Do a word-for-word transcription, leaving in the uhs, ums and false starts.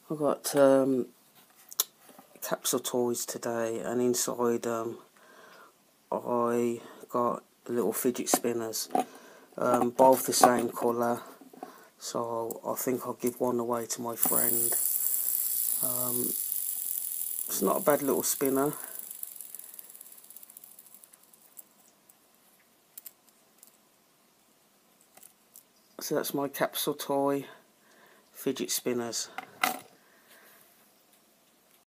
I've got um, capsule toys today, and inside um, I got little fidget spinners, um, both the same colour, so I think I'll give one away to my friend. Um, it's not a bad little spinner. So that's my capsule toy fidget spinners.